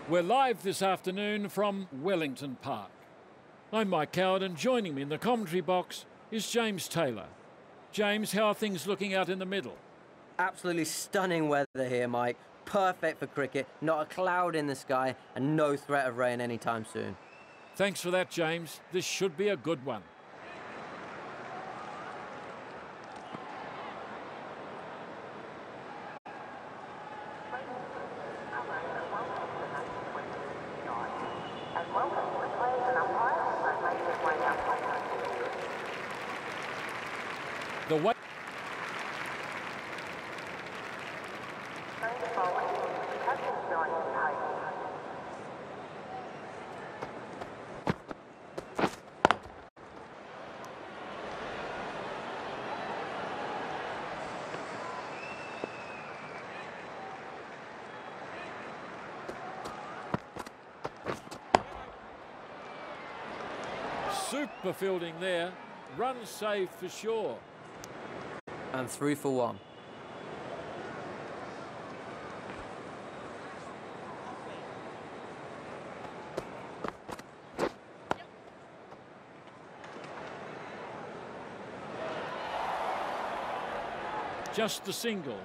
We're live this afternoon from Wellington Park. I'm Mike Coward, and joining me in the commentary box is James Taylor. James, how are things looking out in the middle? Absolutely stunning weather here, Mike. Perfect for cricket, not a cloud in the sky, and no threat of rain anytime soon. Thanks for that, James. This should be a good one. The way super fielding there. Run saved for sure. And 3 for 1. Just a single.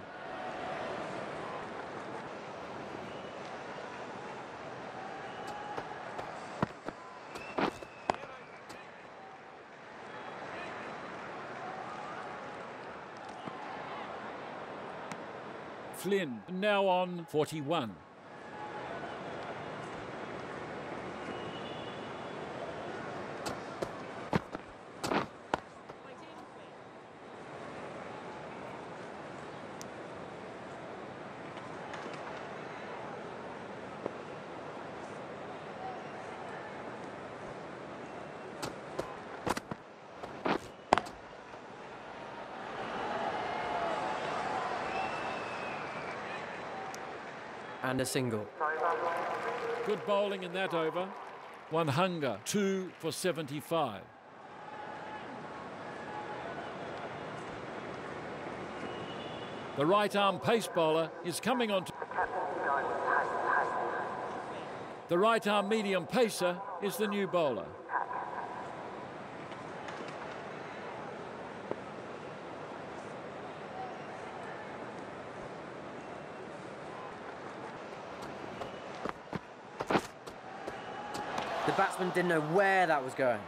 Flynn now on 41. And a single. Good bowling in that over. One hunger, 2 for 75. The right-arm pace bowler is coming on to... The right-arm medium pacer is the new bowler. The batsman didn't know where that was going.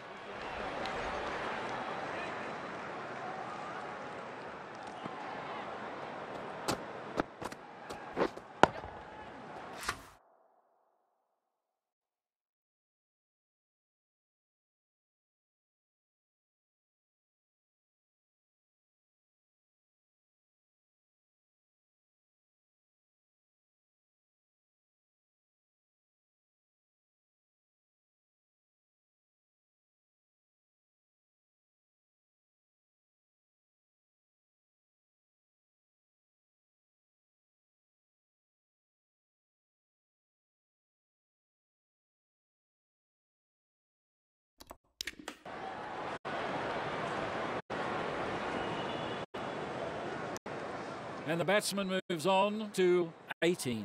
And the batsman moves on to 18.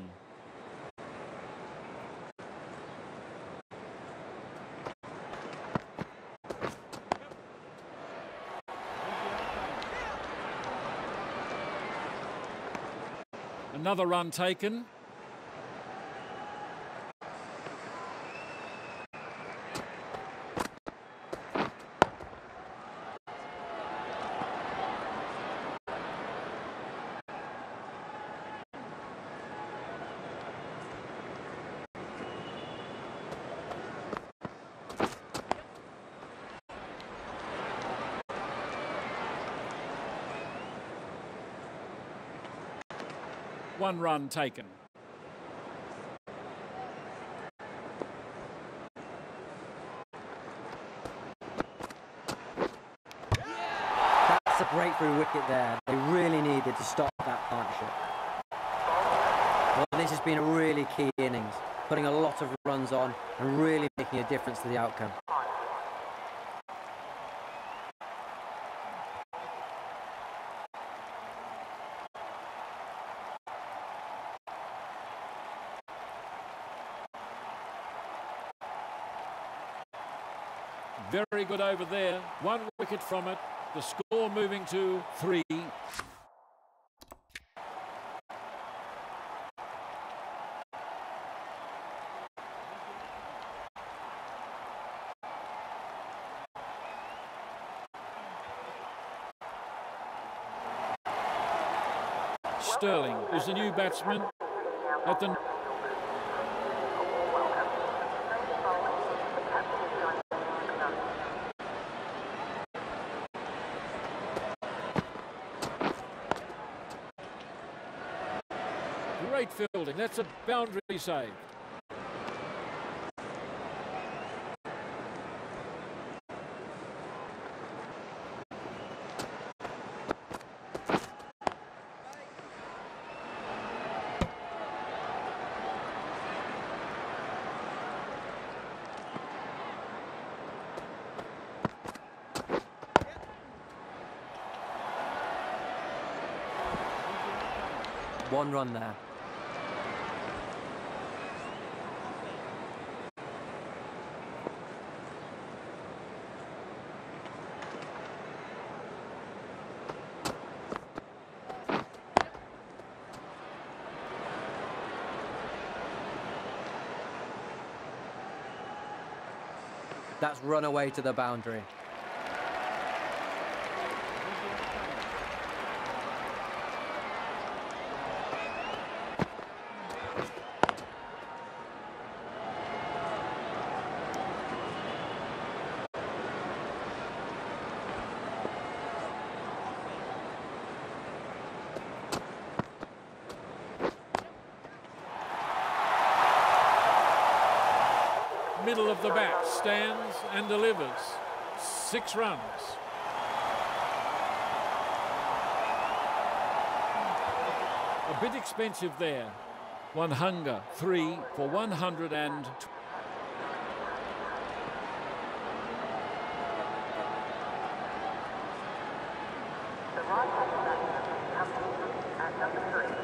Another run taken. One run taken. That's a breakthrough wicket there. They really needed to stop that partnership. Well, this has been a really key innings, putting a lot of runs on and really making a difference to the outcome. Very good over there. 1 wicket from it. The score moving to 3. Sterling is the new batsman at the... Great fielding. That's a boundary save. One run there. That's run away to the boundary. Middle of the bat, stands and delivers. 6 runs. A bit expensive there. One hunger, 3 for 100 and... The right comes at number 3.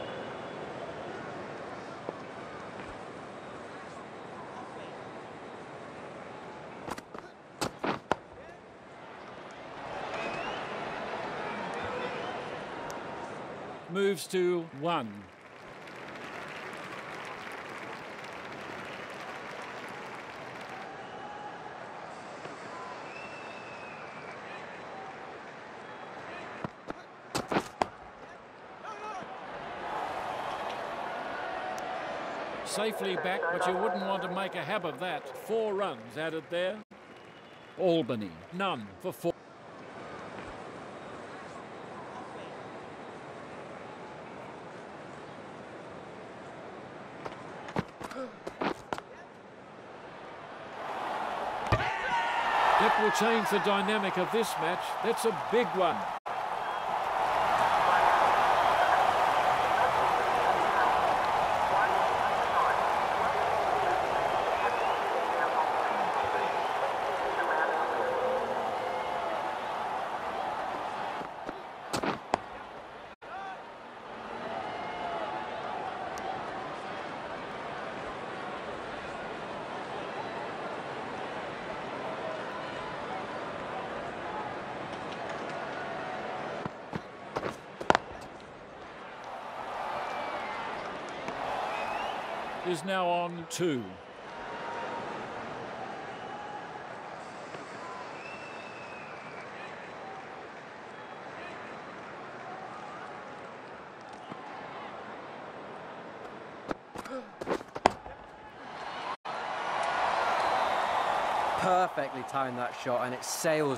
Moves to 1. Safely back, but you wouldn't want to make a hab of that. 4 runs added there. Albany, none for 4. That will change the dynamic of this match. That's a big one. Is now on 2. Perfectly timed that shot, and it sails.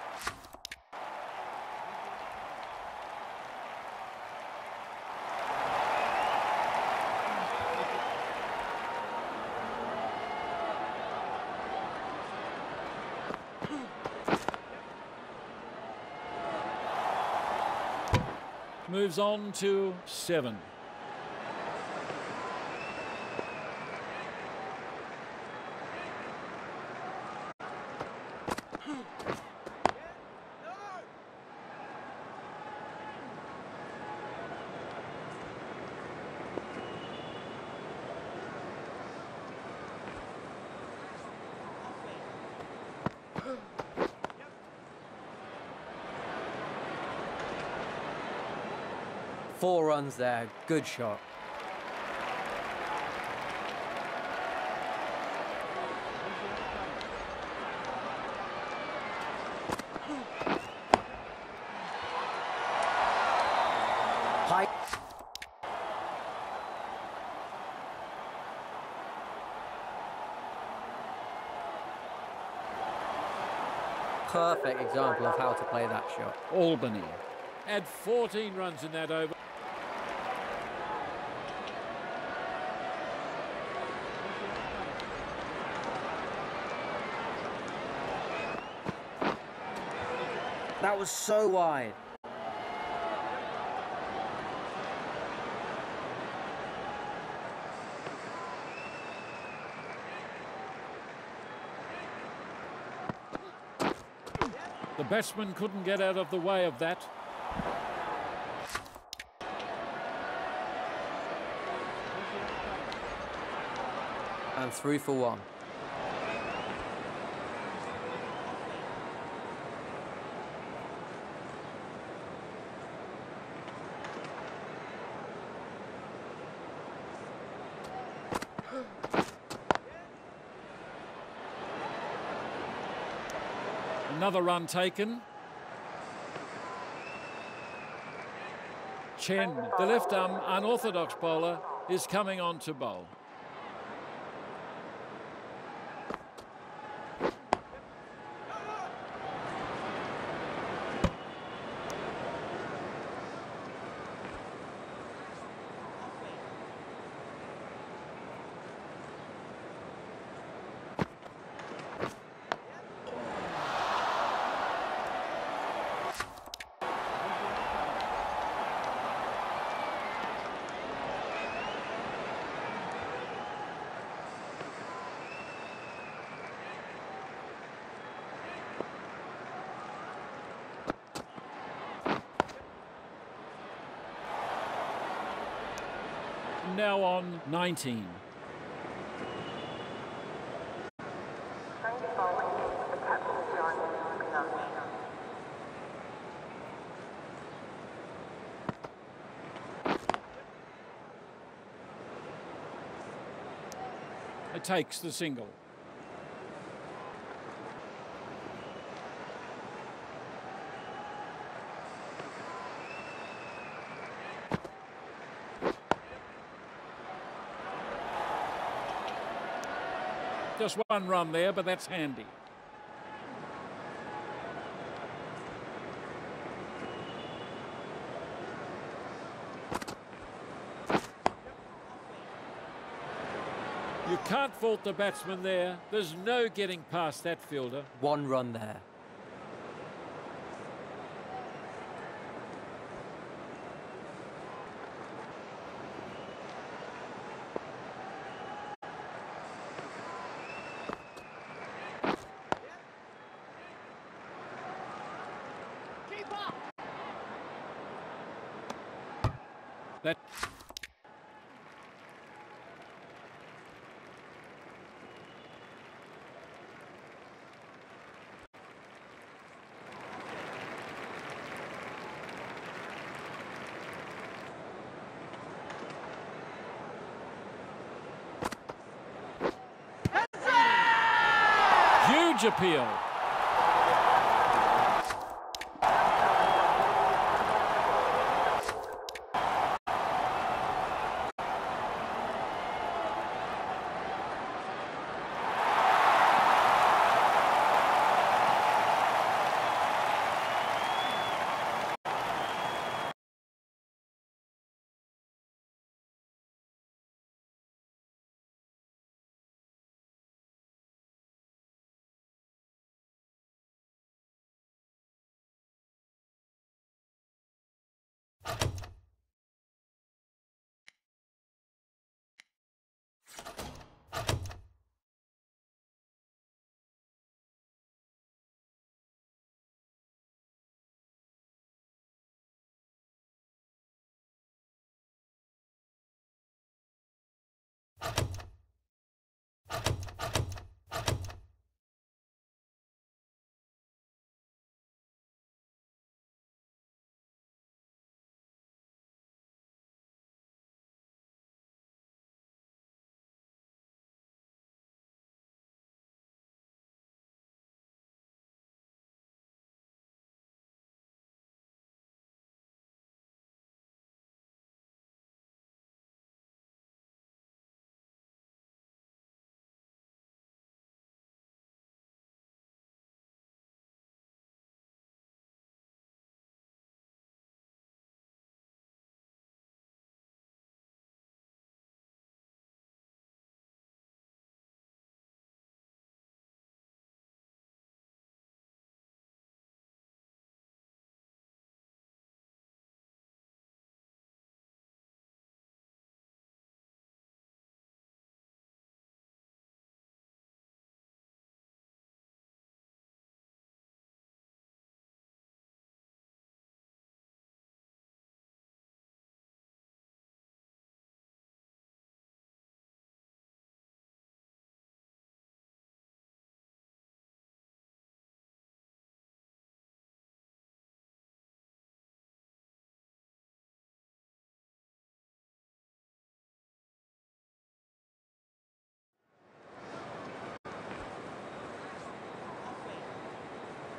Moves on to 7. Four runs there, good shot. High. Perfect example of how to play that shot. Albany had 14 runs in that over. That was so wide. The batsman couldn't get out of the way of that. And 3 for 1. Another run taken. Chen, the left-arm unorthodox bowler, is coming on to bowl. Now on 19. Change bowling, the captain joins spinner. It takes the single. Just one run there, but that's handy. You can't fault the batsman there. There's no getting past that fielder. 1 run there. That huge appeal.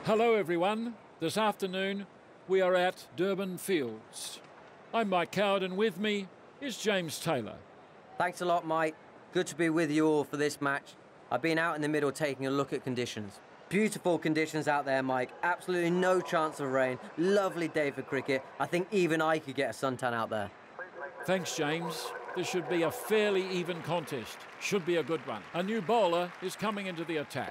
Hello everyone. This afternoon we are at Durban Fields. I'm Mike Coward and with me is James Taylor. Thanks a lot, Mike. Good to be with you all for this match. I've been out in the middle taking a look at conditions. Beautiful conditions out there, Mike. Absolutely no chance of rain. Lovely day for cricket. I think even I could get a suntan out there. Thanks, James. This should be a fairly even contest. Should be a good one. A new bowler is coming into the attack.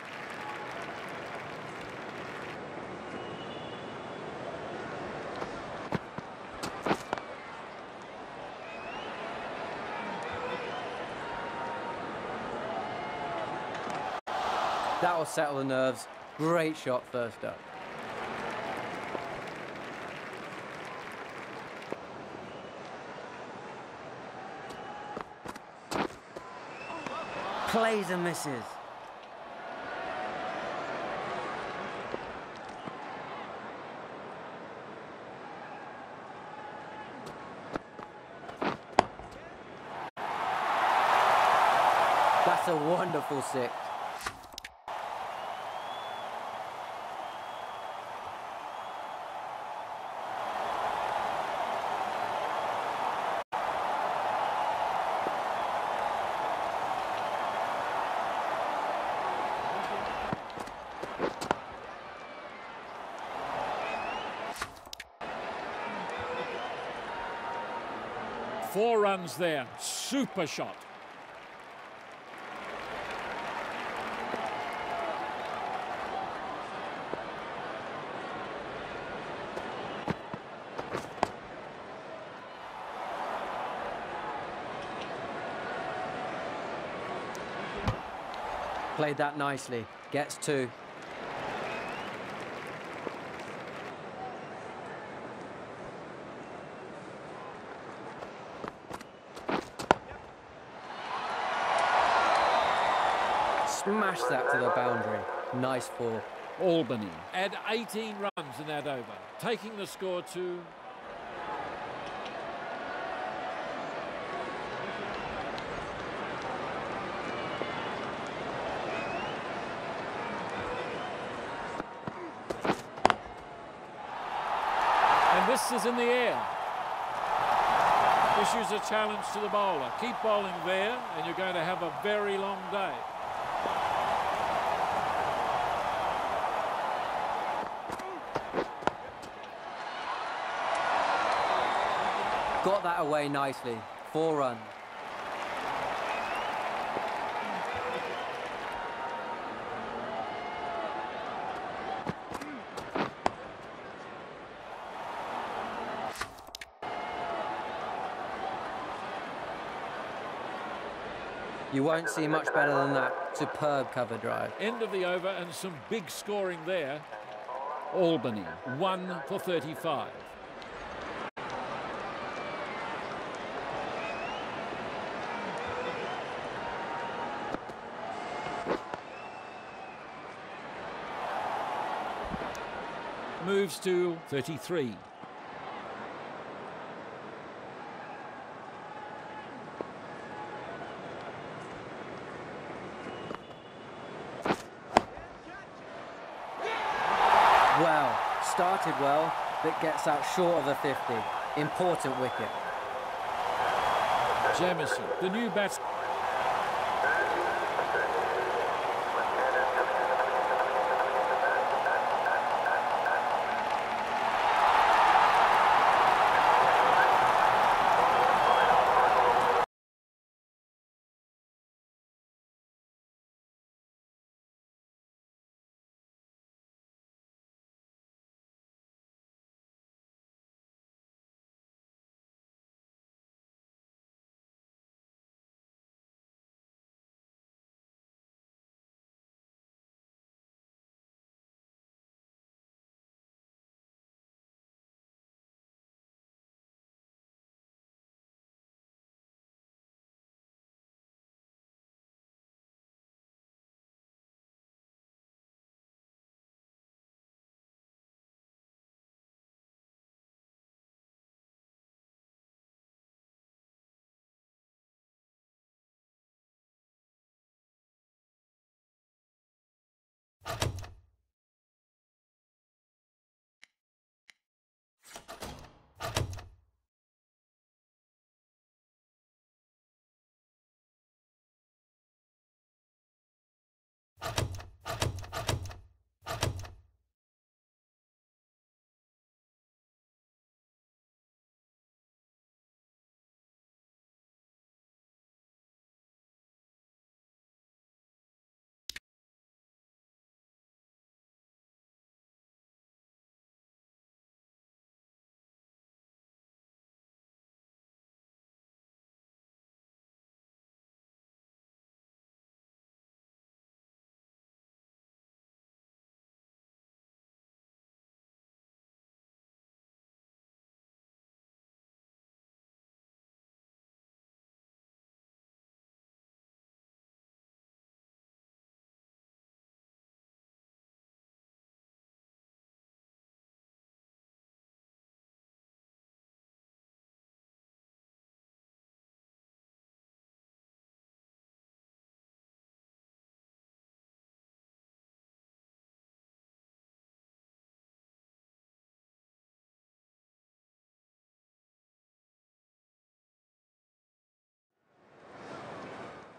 That'll settle the nerves. Great shot first up. Plays and misses. That's a wonderful six. Four runs there. Super shot. Played that nicely. Gets two. Smash that to the boundary. Nice ball. Albany add 18 runs in that over, taking the score to... And this is in the air. Issues a challenge to the bowler. Keep bowling there and you're going to have a very long day. Got that away nicely. 4 runs. You won't see much better than that. Superb cover drive. End of the over and some big scoring there. Albany, 1 for 35. Moves to 33. Well, started well, but gets out short of the 50. Important wicket. Jamieson, the new batsman.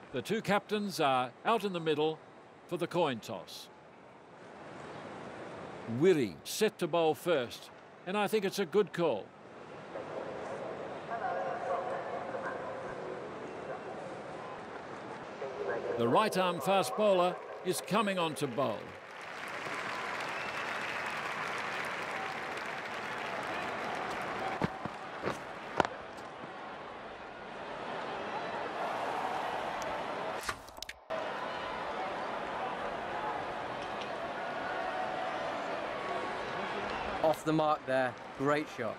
The two captains are out in the middle for the coin toss. Wiri set to bowl first, and I think it's a good call. The right-arm fast bowler is coming on to bowl. Off the mark there, great shot.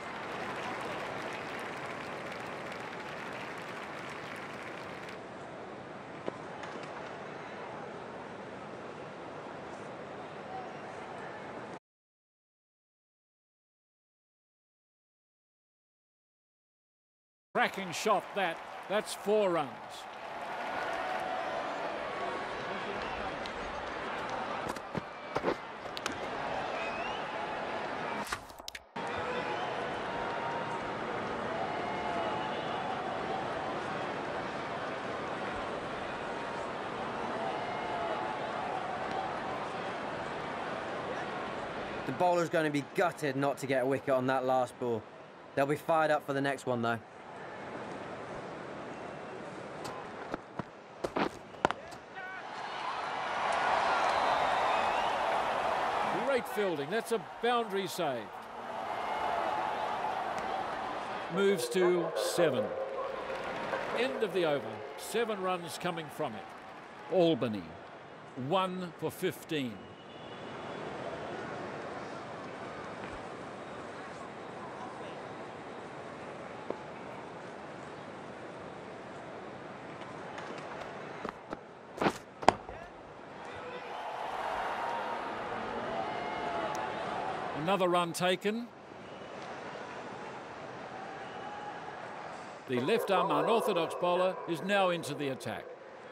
Cracking shot that. That's 4 runs. The bowler's going to be gutted not to get a wicket on that last ball. They'll be fired up for the next one though. Great fielding. That's a boundary save. Moves to 7. End of the over. 7 runs coming from it. Albany, 1 for 15. Another run taken. The left-arm unorthodox bowler is now into the attack.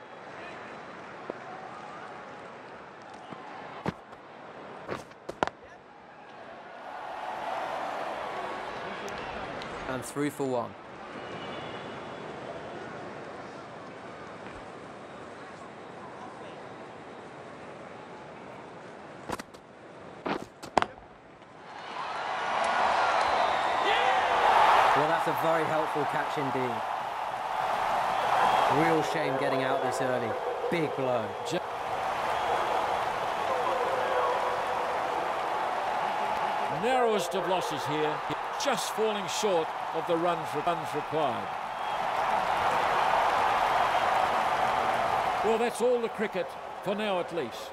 And 3 for 1. Well, that's a very helpful catch indeed. Real shame getting out this early. Big blow. Narrowest of losses here, just falling short of the runs required. Well, that's all the cricket, for now at least.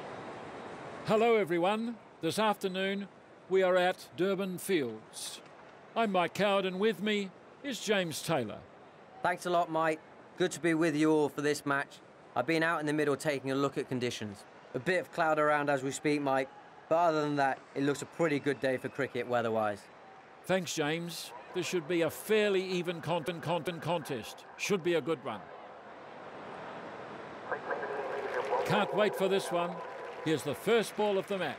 Hello everyone. This afternoon we are at Durban Fields. I'm Mike Coward, and with me is James Taylor. Thanks a lot, Mike. Good to be with you all for this match. I've been out in the middle taking a look at conditions. A bit of cloud around as we speak, Mike, but other than that, it looks a pretty good day for cricket weather-wise. Thanks, James. This should be a fairly even contest. Should be a good one. Can't wait for this one. Here's the first ball of the match.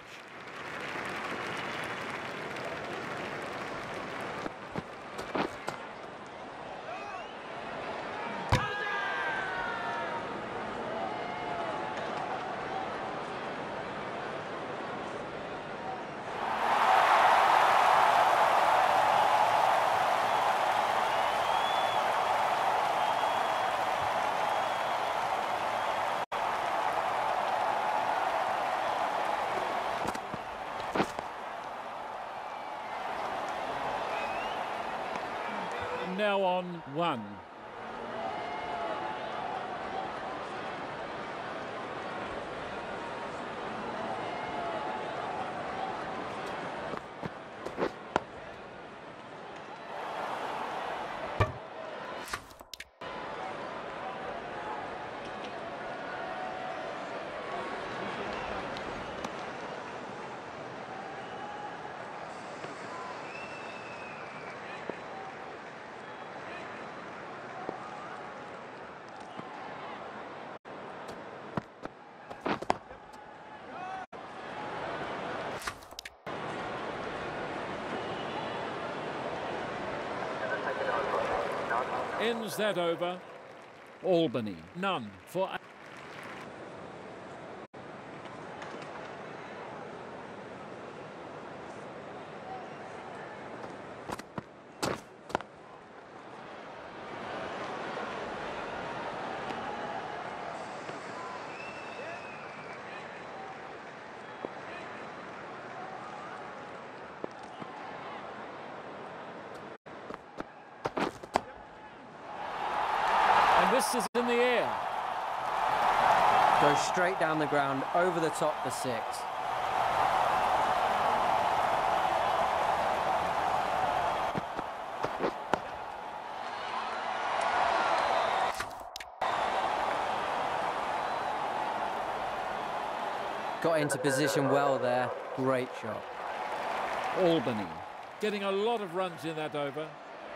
Now on 1. Ends that over. Albany, none for... This is in the air. Goes straight down the ground, over the top for 6. Got into position well there. Great shot. Albany getting a lot of runs in that over.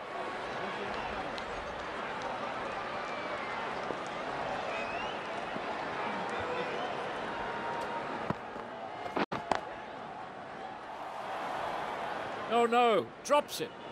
Oh no, drops it.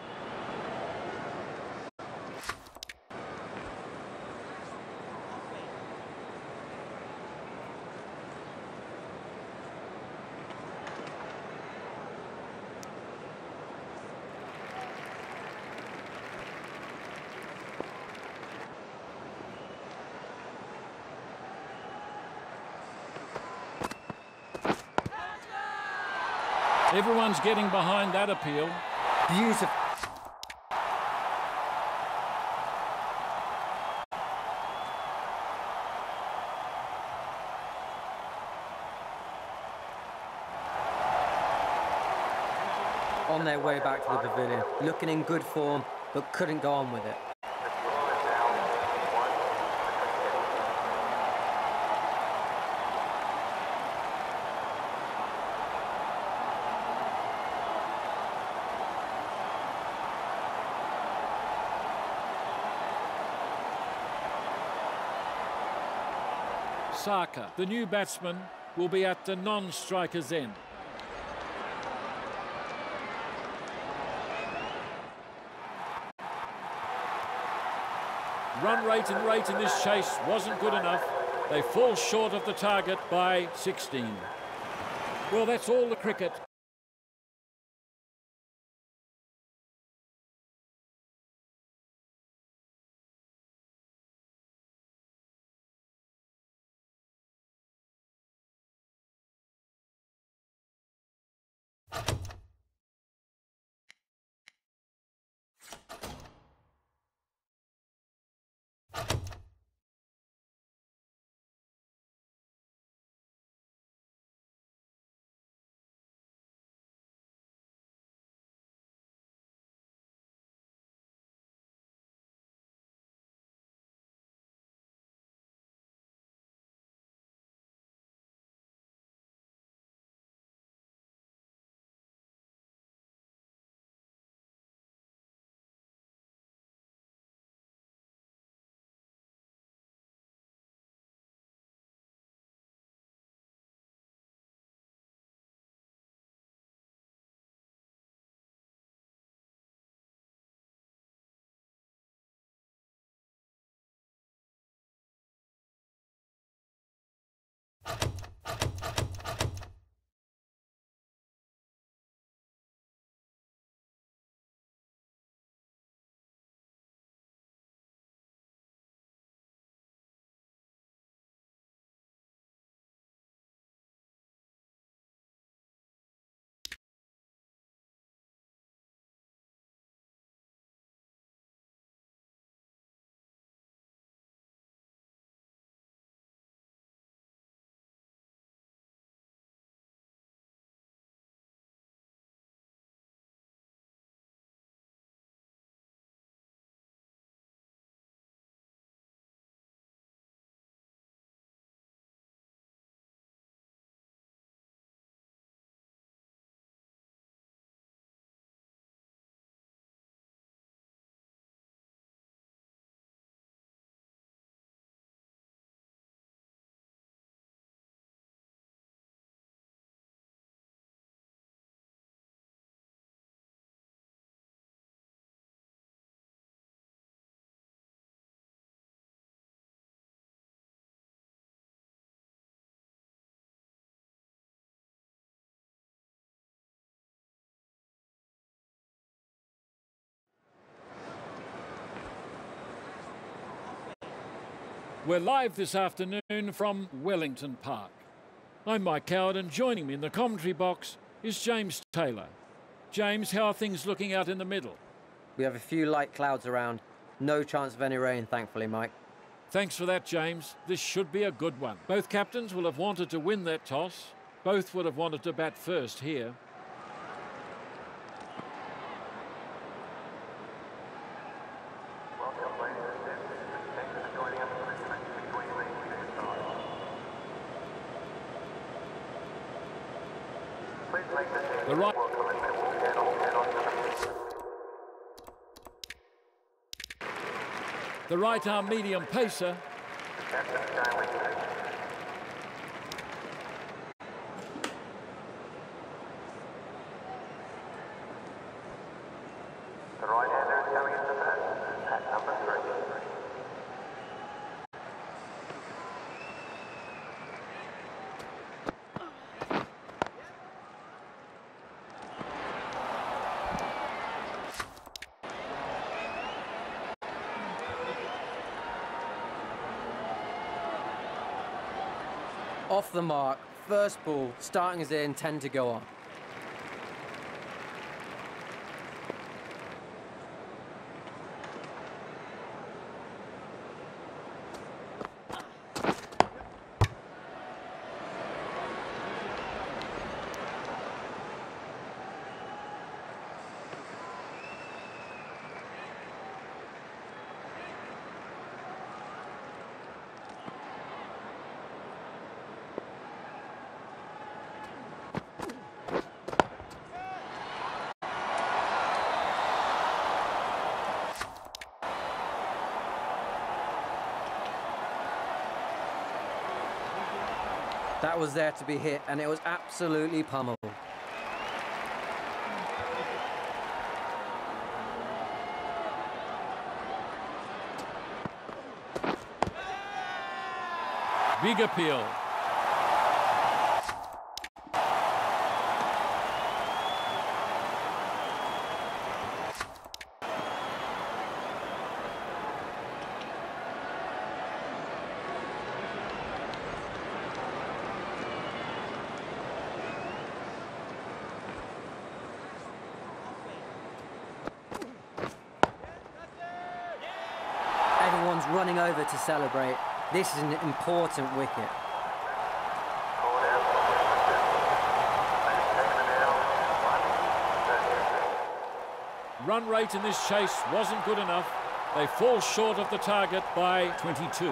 Everyone's getting behind that appeal. Beautiful. On their way back to the pavilion, looking in good form, but couldn't go on with it. Saka, the new batsman, will be at the non-striker's end. Run rate in this chase wasn't good enough. They fall short of the target by 16. Well, that's all the cricket. We're live this afternoon from Wellington Park. I'm Mike Coward, and joining me in the commentary box is James Taylor. James, how are things looking out in the middle? We have a few light clouds around. No chance of any rain, thankfully, Mike. Thanks for that, James. This should be a good one. Both captains will have wanted to win that toss. Both would have wanted to bat first here. Welcome, ladies and gentlemen. Thank you for joining us for this match between these two sides. Please make the team The right- welcome and then we'll head on to the pitch. The right arm medium pacer. Captain Stanley. The right-hander is coming into bat at number 3. Off the mark, first ball, starting as they intend to go on. That was there to be hit, and it was absolutely pummeled. Big appeal. Everyone's running over to celebrate. This is an important wicket. Called out for They've taken it out. 1-32. Run rate in this chase wasn't good enough. They fall short of the target by 22.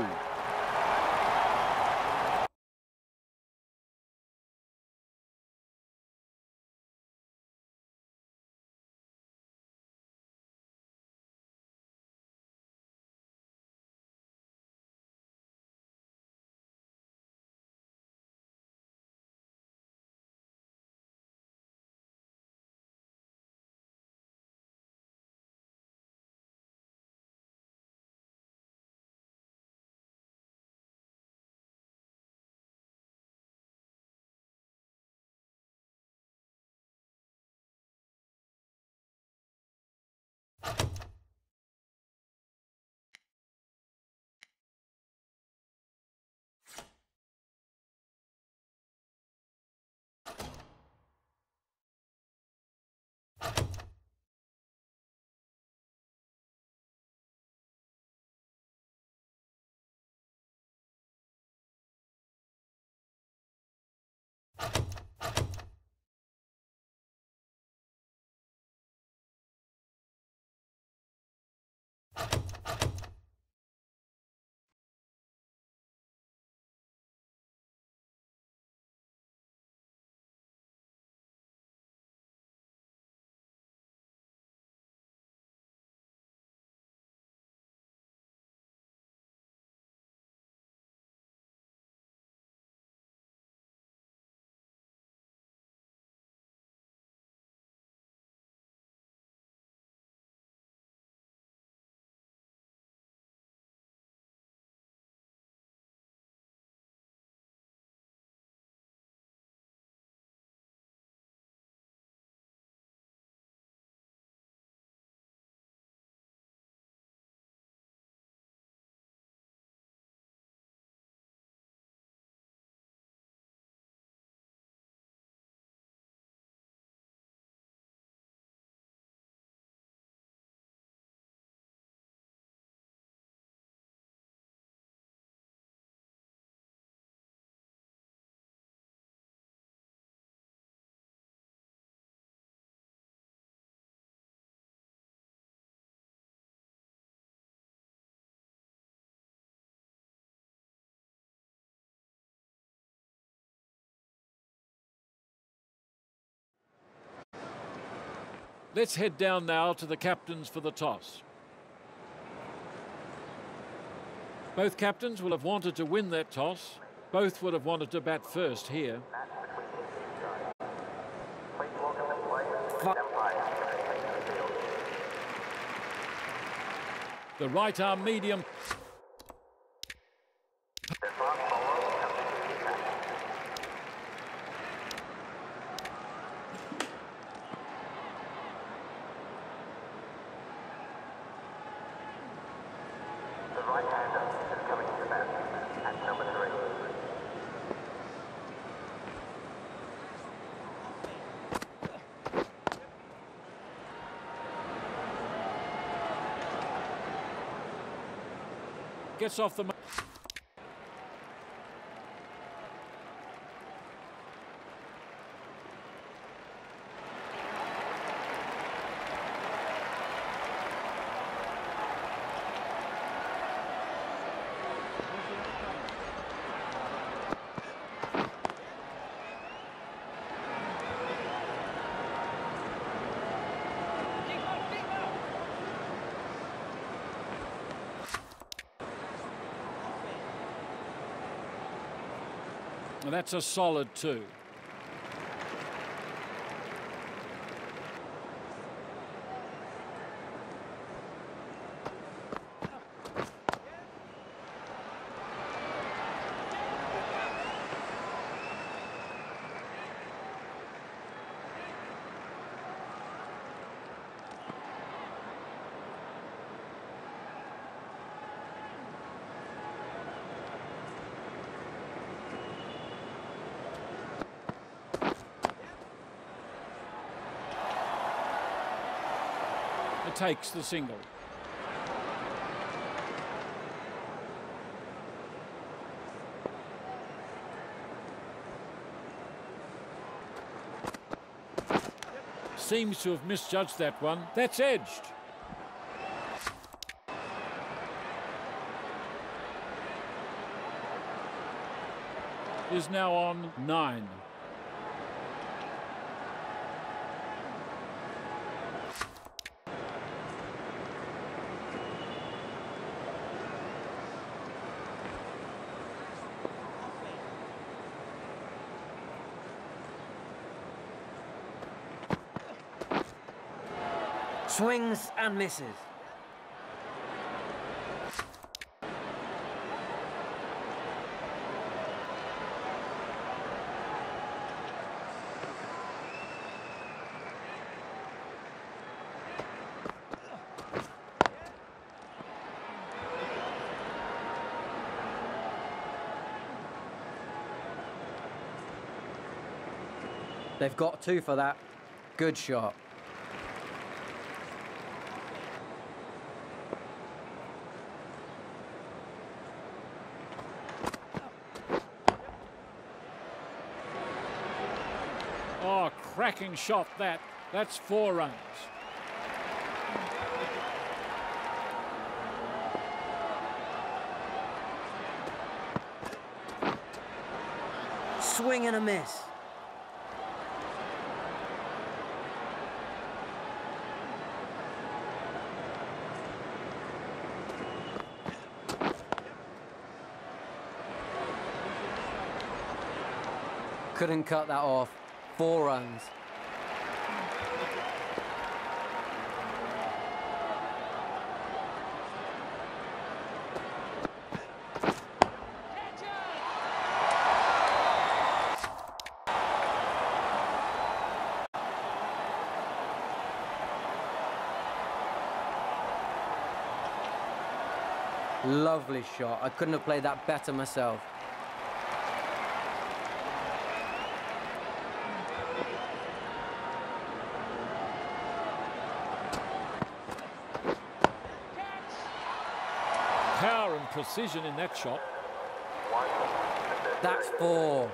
Let's head down now to the captains for the toss. Both captains will have wanted to win that toss. Both would have wanted to bat first here. Match between these two sides. Please welcome the players. Umpires take the field. The right arm medium. The fast bowler comes into the attack. The right-hander is coming to bat at number 3. Gets off the... And that's a solid 2. It takes the single. Seems to have misjudged that one. That's edged. Is now on 9. Swings and misses. They've got 2 for that. Good shot. Oh, cracking shot that. That's 4 runs. Swing and a miss. Couldn't cut that off. 4 runs. Lovely shot. I couldn't have played that better myself. Power and precision in that shot. That's 4.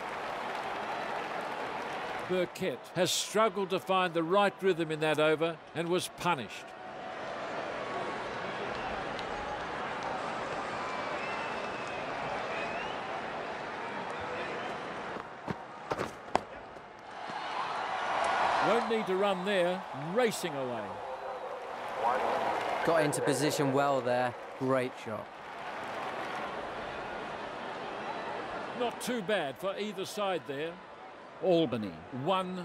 Burkett has struggled to find the right rhythm in that over and was punished. Won't Didn't need to run there, racing away. Got into position well there. Great shot. Not too bad for either side there. Albany, 1.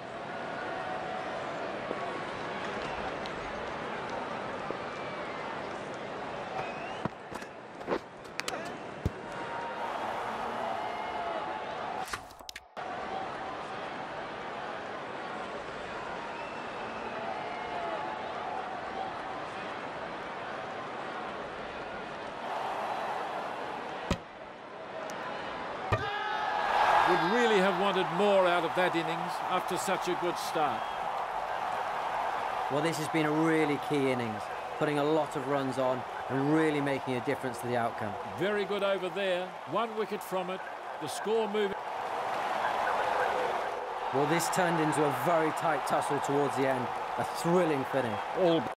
Would really have wanted more out of that innings after such a good start. Well, this has been a really key innings, putting a lot of runs on and really making a difference to the outcome. Very good over there, 1 wicket from it, the score moving. Well, this turned into a very tight tussle towards the end. A thrilling finish. Albany.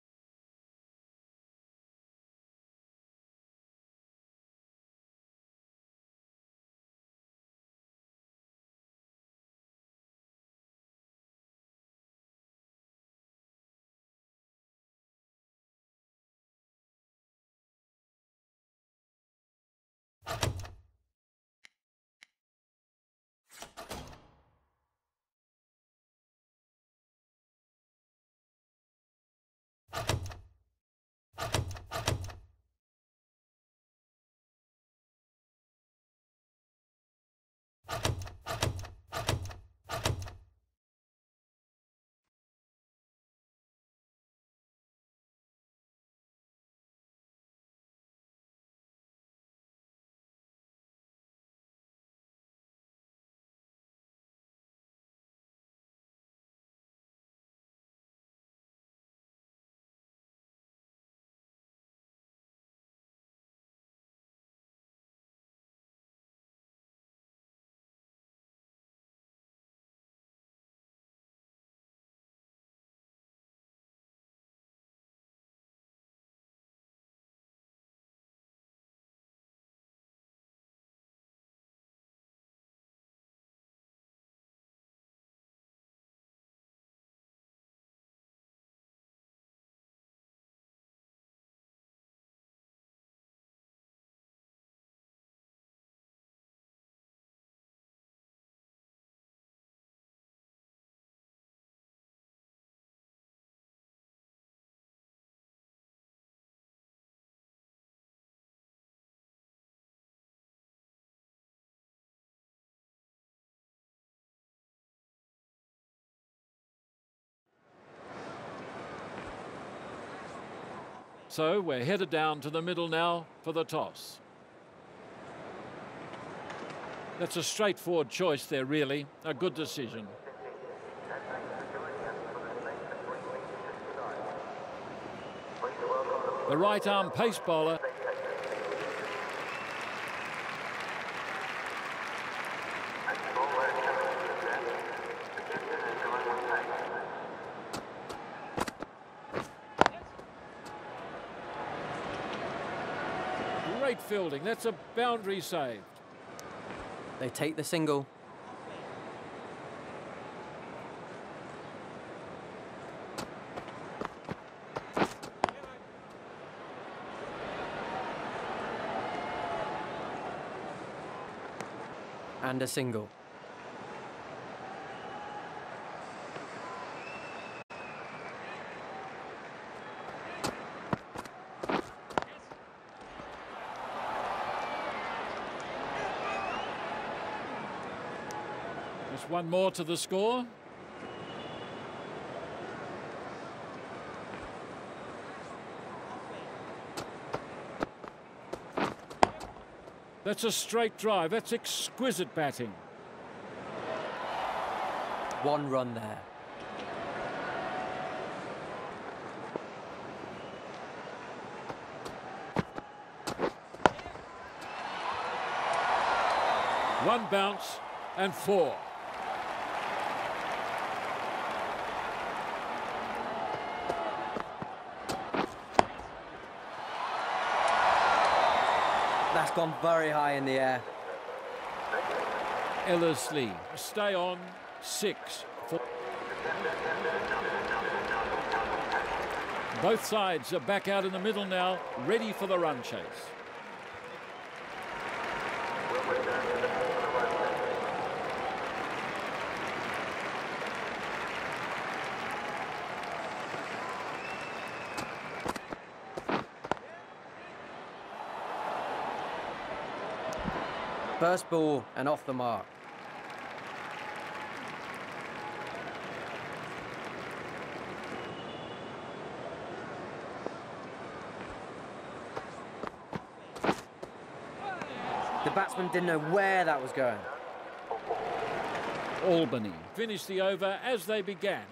So we're headed down to the middle now for the toss. That's a straightforward choice there, really. A good decision. The right-arm pace bowler. Great fielding. That's a boundary saved. They take the single. And a single. Just one more to the score. That's a straight drive. That's exquisite batting. One run there. One bounce and 4. That's gone very high in the air. Ellerslie, stay on, 6. 4. Both sides are back out in the middle now, ready for the run chase. First ball and off the mark. The batsman didn't know where that was going. Albany finished the over as they began.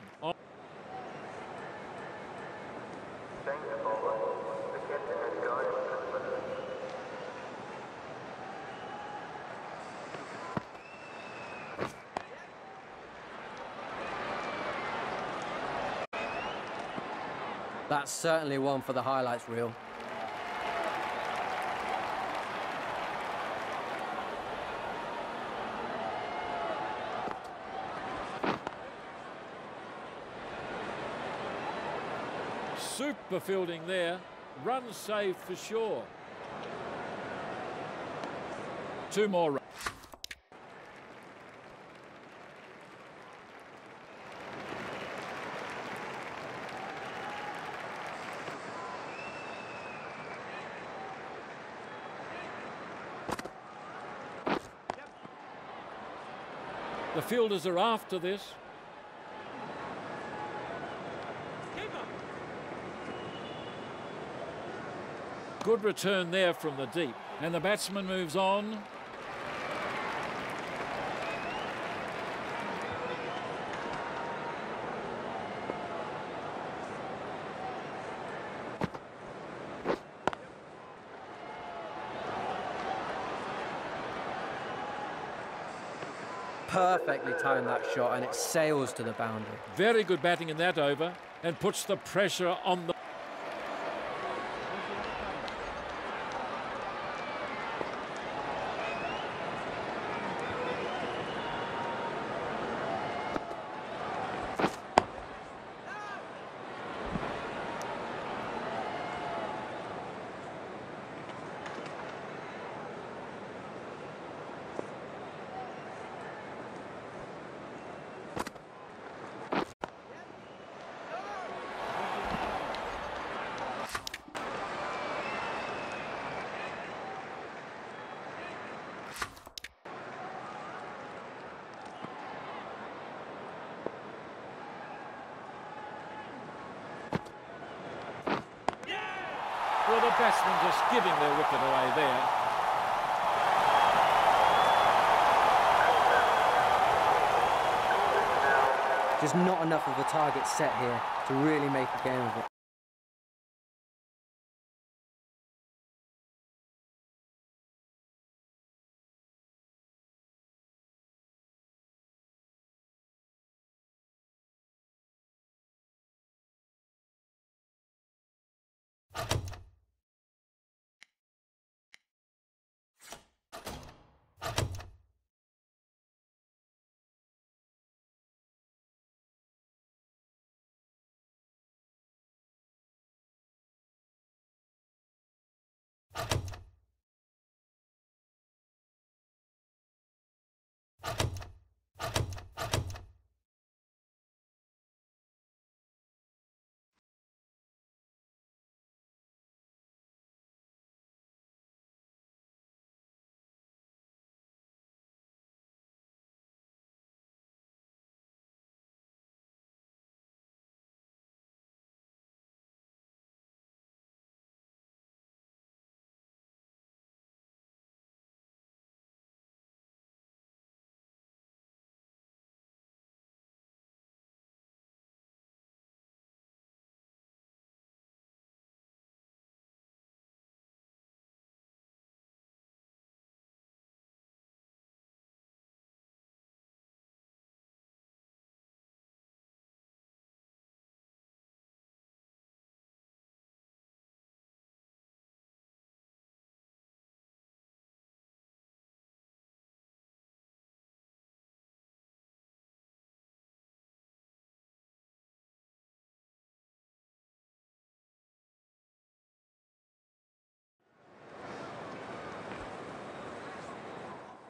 That's certainly one for the highlights reel. Super fielding there. Run saved for sure. Two more runs. The fielders are after this. Good return there from the deep. And the batsman moves on. Perfectly timed that shot and it sails to the boundary. Very good batting in that over and puts the pressure on the... Well, the batsman just giving their wicket away there. Just not enough of a target set here to really make a game of it.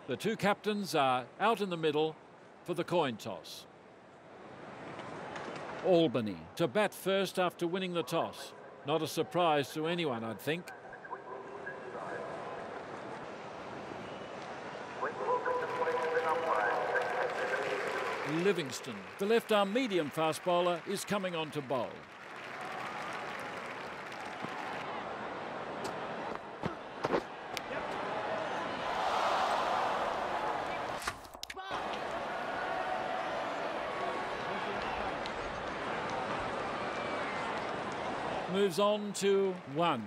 The two captains are out in the middle for the coin toss. Albany to bat first after winning the toss. Not a surprise to anyone, I'd think. Livingston, the left-arm medium fast bowler, is coming on to bowl. Moves on to 1.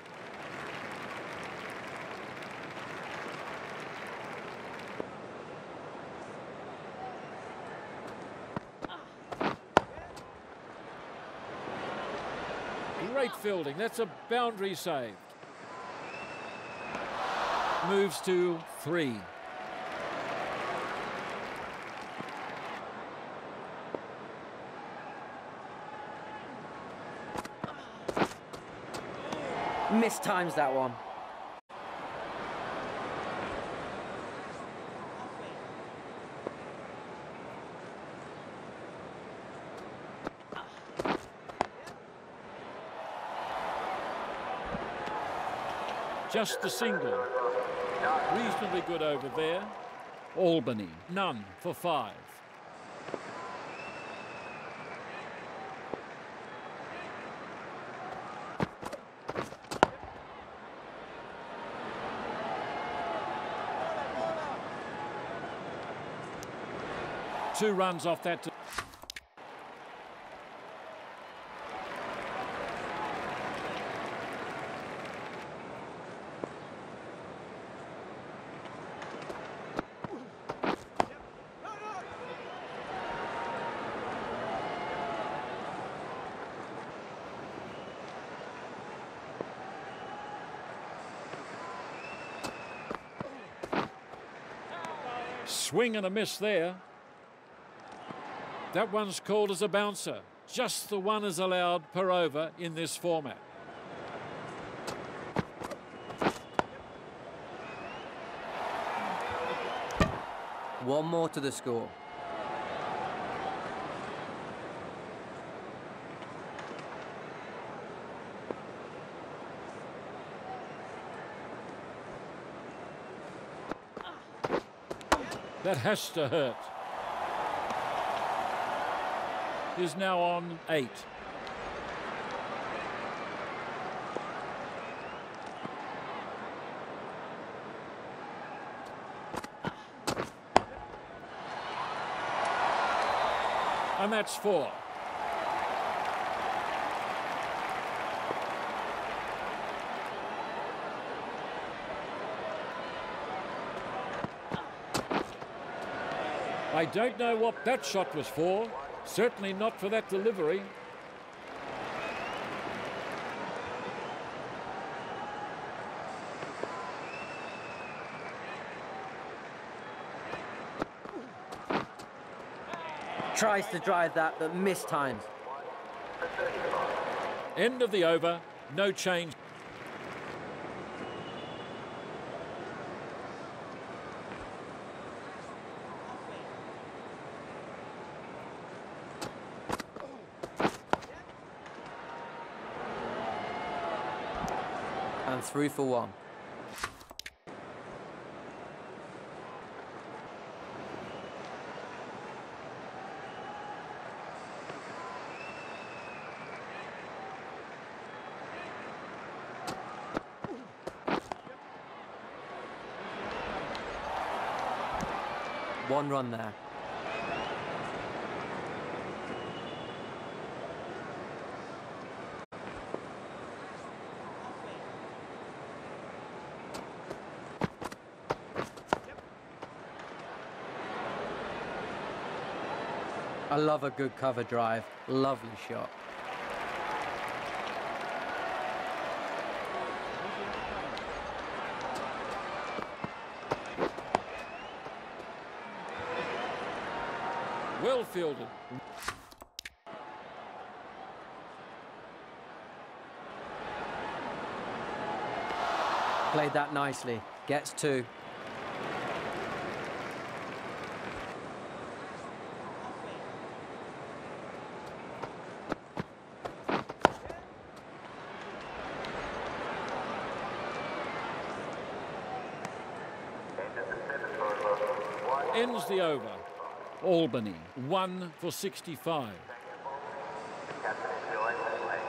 Great fielding, that's a boundary saved. Moves to 3. Mistimes that one. Just the single. Reasonably good over there. Albany, none for 5. Two runs off that. Swing and a miss there. That one's called as a bouncer. Just the one is allowed per over in this format. One more to the score. That has to hurt. Is now on 8. And that's 4. I don't know what that shot was for. Certainly not for that delivery. Tries to drive that, but mistimes. End of the over, no change. And 3 for 1. One run there. I love a good cover drive. Lovely shot. Well fielded. Played that nicely. Gets 2. ends the over. Albany 1 for 65. Captain, enjoy the play.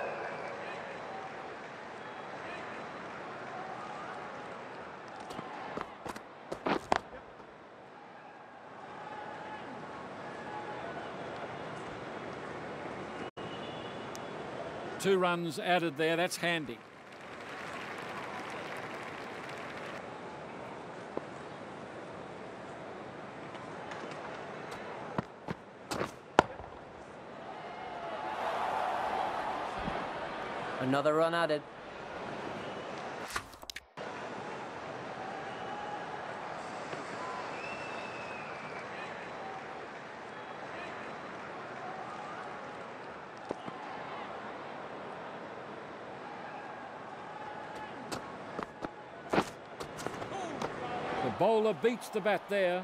Two runs added there, that's handy. Another run added. The bowler beats the bat there.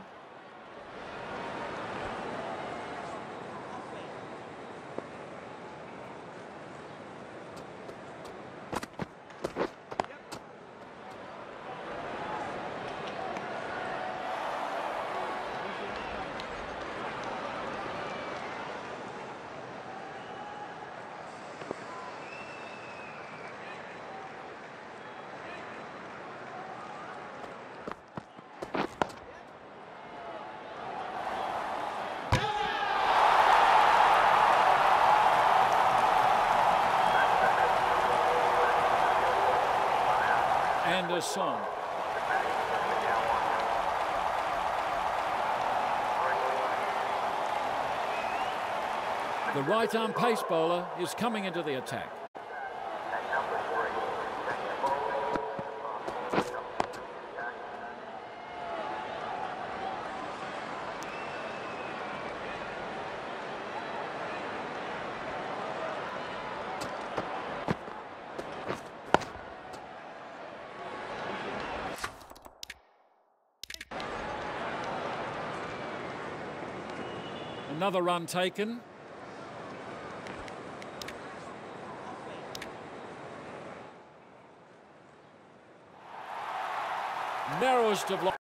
And a song. The right arm pace bowler is coming into the attack. At number 3, second bowling. Another run taken. Narrowest of